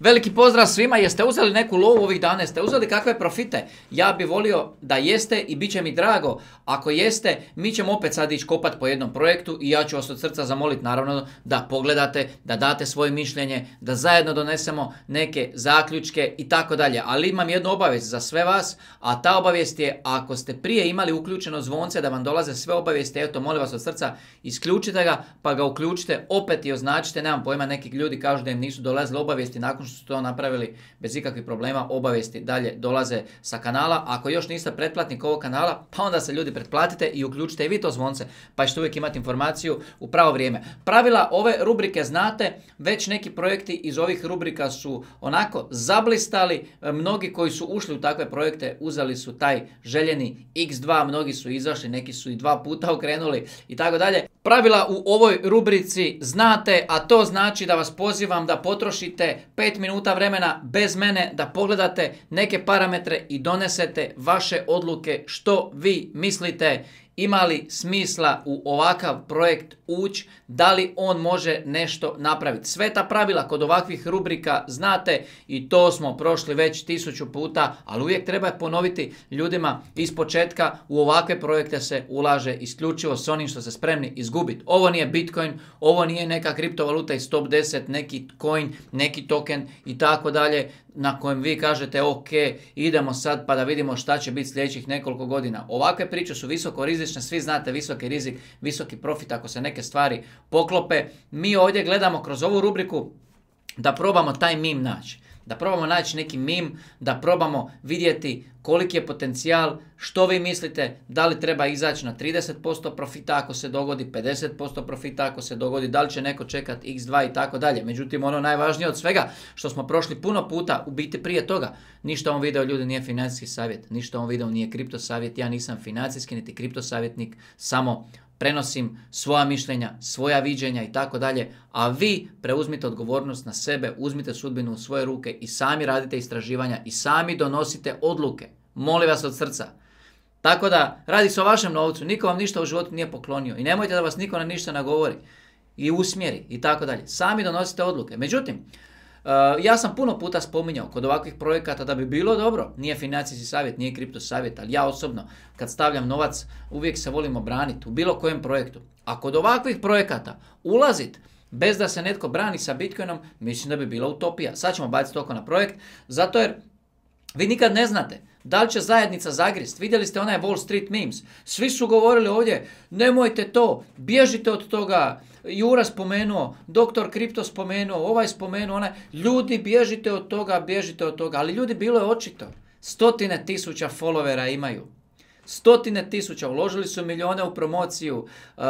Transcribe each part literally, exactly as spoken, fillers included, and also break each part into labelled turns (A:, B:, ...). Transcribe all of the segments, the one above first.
A: Veliki pozdrav svima, jeste uzeli neku lovu ovih dana, jeste uzeli kakve profite? Ja bi volio da jeste i bit će mi drago. Ako jeste, mi ćemo opet sad ići kopat po jednom projektu i ja ću vas od srca zamoliti naravno da pogledate, da date svoje mišljenje, da zajedno donesemo neke zaključke i tako dalje. Ali imam jednu obavijest za sve vas, a ta obavijest je ako ste prije imali uključeno zvonce da vam dolaze sve obavijesti, eto molim vas od srca, isključite ga pa ga uključite opet i označite, nemam pojma, neki ljudi kažu da im nisu dolazile obavijesti nakon što su to napravili bez ikakvih problema, obavijesti dalje dolaze sa kanala. Ako još niste pretplatnik ovog kanala, pa onda se ljudi pretplatite i uključite i vi to zvonce, pa ćete uvijek imati informaciju u pravo vrijeme. Pravila ove rubrike znate, već neki projekti iz ovih rubrika su onako zablistali, mnogi koji su ušli u takve projekte uzeli su taj željeni iks dva, mnogi su izašli, neki su i dva puta okrenuli i tako dalje. Pravila u ovoj rubrici znate, a to znači da vas pozivam da potrošite pet minuta vremena bez mene, da pogledate neke parametre i donesete vaše odluke što vi mislite. Ima li smisla u ovakav projekt ući, da li on može nešto napraviti. Sve ta pravila kod ovakvih rubrika znate i to smo prošli već tisuću puta, ali uvijek treba ponoviti ljudima iz početka, u ovakve projekte se ulaže isključivo s onim što se spremni izgubiti. Ovo nije Bitcoin, ovo nije neka kriptovaluta iz top deset, neki coin, neki token i tako dalje, na kojem vi kažete ok, idemo sad pa da vidimo šta će biti sljedećih nekoliko godina. Ovakve priče su visoko rizične, svi znate visoki rizik, visoki profit ako se neke stvari poklope. Mi ovdje gledamo kroz ovu rubriku da probamo taj meme naći. Da probamo naći neki meme, da probamo vidjeti koliki je potencijal, što vi mislite, da li treba izaći na trideset posto profita ako se dogodi, pedeset posto profita ako se dogodi, da li će neko čekati iks dva i tako dalje. Međutim, ono najvažnije od svega što smo prošli puno puta, u biti prije toga, ništa ovom videu ljudi nije financijski savjet, ništa ovom videu nije kripto savjet, ja nisam financijski niti kripto savjetnik, samo prenosim svoja mišljenja, svoja viđenja i tako dalje, a vi preuzmite odgovornost na sebe, uzmite sudbinu u svoje ruke i sami radite istraživanja i sami donosite odluke. Molim vas od srca. Tako da, radi se o vašem novcu, niko vam ništa u životu nije poklonio i nemojte da vas niko na ništa nagovori i usmjeri i tako dalje. Sami donosite odluke. Međutim, Uh, ja sam puno puta spominjao kod ovakvih projekata da bi bilo dobro, nije financijski savjet, nije kripto savjet, ali ja osobno kad stavljam novac uvijek se volim obraniti u bilo kojem projektu. A kod ovakvih projekata ulazit bez da se netko brani sa Bitcoinom, mislim da bi bila utopija. Sad ćemo baciti oko na projekt, zato jer vi nikad ne znate da li će zajednica zagrist. Vidjeli ste onaj Wall Street memes. Svi su govorili ovdje, nemojte to, bježite od toga. Jura spomenuo, doktor Kripto spomenuo, ovaj spomenuo, onaj. Ljudi, bježite od toga, bježite od toga. Ali ljudi, bilo je očito. Stotine tisuća followera imaju. Stotine tisuća, uložili su milijone u promociju, uh,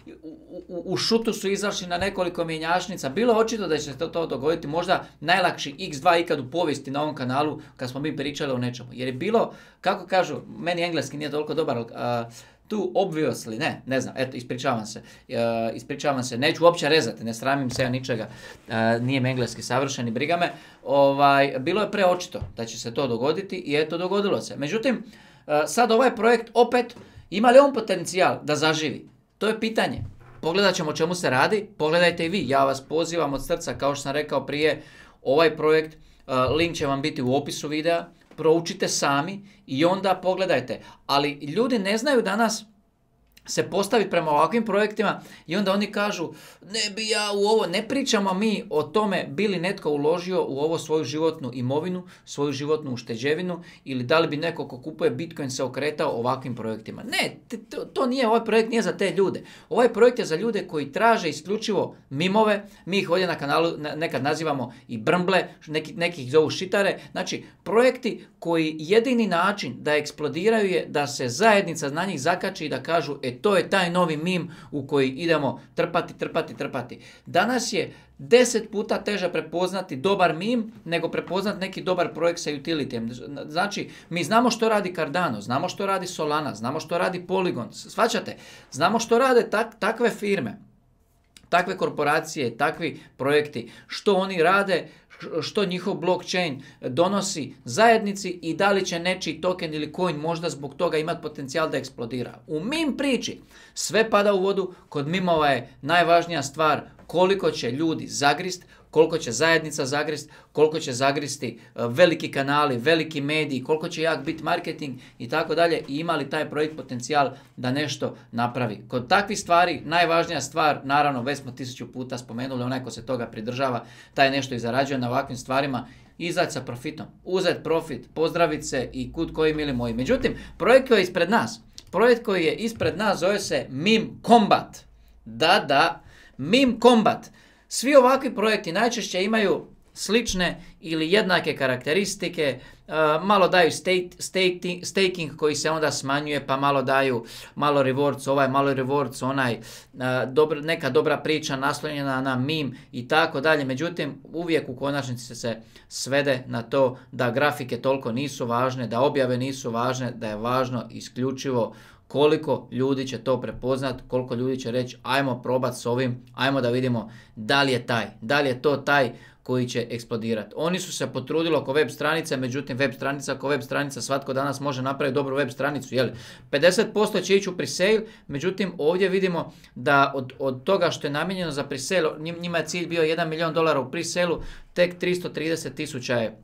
A: u, u, u šutu su izašli na nekoliko mjenjačnica. Bilo je očito da će se to, to dogoditi, možda najlakši iks dva ikad u povijesti na ovom kanalu kad smo mi pričali o nečemu. Jer je bilo, kako kažu, meni engleski nije toliko dobar, uh, tu obviously, ne, ne znam, eto, ispričavam se, uh, ispričavam se, neću uopće rezati, ne sramim se ja ničega, uh, nije mi engleski savršen i briga me, ovaj, bilo je preočito da će se to dogoditi i eto, dogodilo se. Međutim, sad ovaj projekt opet, ima li on potencijal da zaživi? To je pitanje. Pogledat ćemo o čemu se radi, pogledajte i vi. Ja vas pozivam od srca, kao što sam rekao prije, ovaj projekt, link će vam biti u opisu videa, proučite sami i onda pogledajte. Ali ljudi ne znaju danas se postaviti prema ovakvim projektima i onda oni kažu ne bi ja u ovo, ne pričamo mi o tome bi li netko uložio u ovo svoju životnu imovinu, svoju životnu ušteđevinu ili da li bi neko ko kupuje Bitcoin se okretao ovakvim projektima. Ne, to, to nije, ovaj projekt nije za te ljude. Ovaj projekt je za ljude koji traže isključivo mimove, mi ih ovdje na kanalu nekad nazivamo i brmble, neki, neki ih zovu šitare, znači projekti koji jedini način da eksplodiraju je da se zajednica na njih zakači i da kažu e to je taj novi meme u koji idemo trpati, trpati, trpati. Danas je deset puta teže prepoznati dobar meme nego prepoznati neki dobar projekt sa utilitijem. Znači, mi znamo što radi Cardano, znamo što radi Solana, znamo što radi Polygon, shvaćate? Znamo što rade tak, takve firme, takve korporacije, takvi projekti, što oni rade, što njihov blockchain donosi zajednici i da li će nečiji token ili coin možda zbog toga imati potencijal da eksplodira. U meme priči sve pada u vodu, kod mimova je najvažnija stvar koliko će ljudi zagrist, koliko će zajednica zagrist, koliko će zagristi veliki kanali, veliki mediji, koliko će jak biti marketing i tako dalje i ima li taj projekt potencijal da nešto napravi. Kod takvih stvari najvažnija stvar, naravno već smo tisuću puta spomenuli, onaj ko se toga pridržava, taj nešto i zarađuje na ovakvim stvarima, izaći sa profitom, uzeti profit, pozdraviti se i kud koji mili moji. Međutim, projekt koji je ispred nas, projekt koji je ispred nas zove se Meme Combat. Da, da, Meme Combat. Svi ovakvi projekti najčešće imaju slične ili jednake karakteristike, uh, malo daju state, staking, staking koji se onda smanjuje, pa malo daju malo rewards ovaj, malo rewards onaj, uh, dobro, neka dobra priča naslonjena na meme i tako dalje. Međutim, uvijek u konačnici se svede na to da grafike toliko nisu važne, da objave nisu važne, da je važno isključivo koliko ljudi će to prepoznat, koliko ljudi će reći ajmo probat s ovim, ajmo da vidimo da li je taj, da li je to taj koji će eksplodirati. Oni su se potrudili oko web stranice, međutim web stranica ako web stranica svatko danas može napraviti dobru web stranicu. Jel? pedeset posto će ići u presale, međutim ovdje vidimo da od, od toga što je namijenjeno za presale, njima je cilj bio jedan milion dolara u presale, tek tristo trideset tisuća je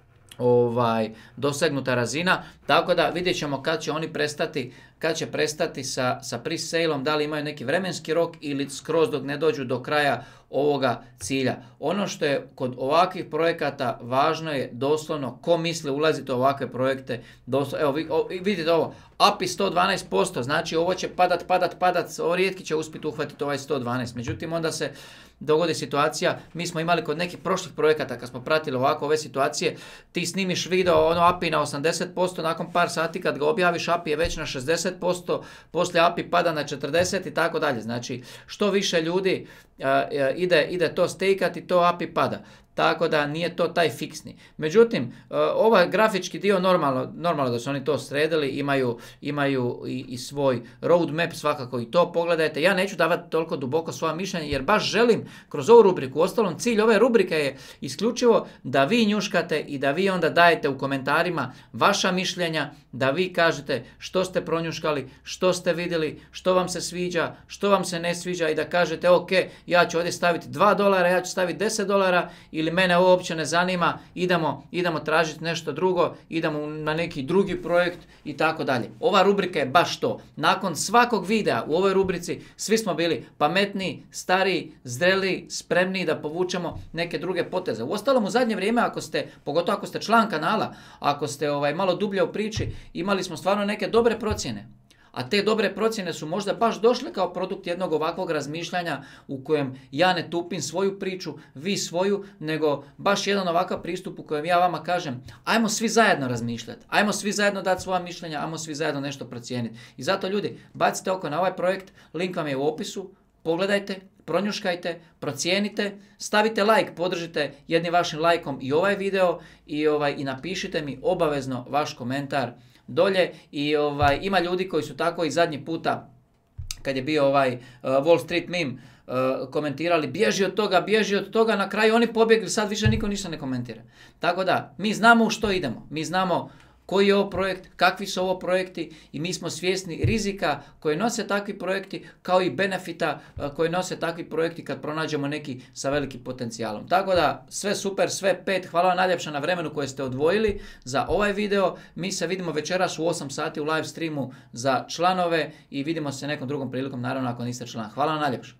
A: ovaj, dosegnuta razina, tako da vidjet ćemo kad će oni prestati, kad će prestati sa, sa pre-saleom, da li imaju neki vremenski rok ili skroz dok ne dođu do kraja ovoga cilja. Ono što je kod ovakvih projekata važno je doslovno ko misli ulaziti u ovakve projekte, doslovno, evo vi, o, vidite ovo, A P I sto dvanaest posto, znači ovo će padat, padat, padat, ovo rijetki će uspjeti uhvatiti ovaj sto dvanaest, međutim onda se dogodi situacija, mi smo imali kod nekih prošlih projekata kad smo pratili ovako ove situacije, ti snimiš video, ono A P I na osamdeset posto, nakon par sati kad ga objaviš A P I je već na šezdeset posto, poslije A P I pada na četrdeset i tako dalje. Znači što više ljudi uh, ide, ide to stejkati, to A P I pada. Tako da nije to taj fiksni. Međutim, ovaj grafički dio normalno, normalno da su oni to sredili, imaju, imaju i, i svoj roadmap, svakako i to pogledajte. Ja neću davati toliko duboko svoje mišljenje jer baš želim kroz ovu rubriku, ostalom cilj ove rubrike je isključivo da vi njuškate i da vi onda dajete u komentarima vaša mišljenja, da vi kažete što ste pronjuškali, što ste vidjeli, što vam se sviđa, što vam se ne sviđa i da kažete ok, ja ću ovdje staviti dva dolara, ja ću staviti deset dolara ili mene ovo uopće ne zanima, idemo, idemo tražiti nešto drugo, idemo na neki drugi projekt i tako dalje. Ova rubrika je baš to. Nakon svakog videa u ovoj rubrici svi smo bili pametniji, stariji, zreliji, spremniji da povučemo neke druge poteze. Uostalom u zadnje vrijeme, ako ste, pogotovo ako ste član kanala, ako ste ovaj, malo dublje u priči, imali smo stvarno neke dobre procjene. A te dobre procjene su možda baš došle kao produkt jednog ovakvog razmišljanja u kojem ja ne tupim svoju priču, vi svoju, nego baš jedan ovakav pristup u kojem ja vama kažem ajmo svi zajedno razmišljati, ajmo svi zajedno dati svoja mišljenja, ajmo svi zajedno nešto procijeniti. I zato ljudi, bacite oko na ovaj projekt, link vam je u opisu, pogledajte, pronjuškajte, procijenite, stavite like, podržite jednim vašim lajkom i ovaj video i, ovaj, i napišite mi obavezno vaš komentar dolje i ovaj, ima ljudi koji su tako i zadnji puta kad je bio ovaj uh, Wall Street meme uh, komentirali bježi od toga, bježi od toga, na kraju oni pobjegli, sad više niko ništa ne komentira. Tako da, mi znamo u što idemo, mi znamo koji je ovo projekt, kakvi su ovo projekti i mi smo svjesni rizika koje nose takvi projekti kao i benefita koje nose takvi projekti kad pronađemo neki sa velikim potencijalom. Tako da sve super, sve pet, hvala vam najljepša na vremenu koje ste odvojili za ovaj video. Mi se vidimo večeras u osam sati u live streamu za članove i vidimo se nekom drugom prilikom, naravno ako niste član. Hvala vam najljepša.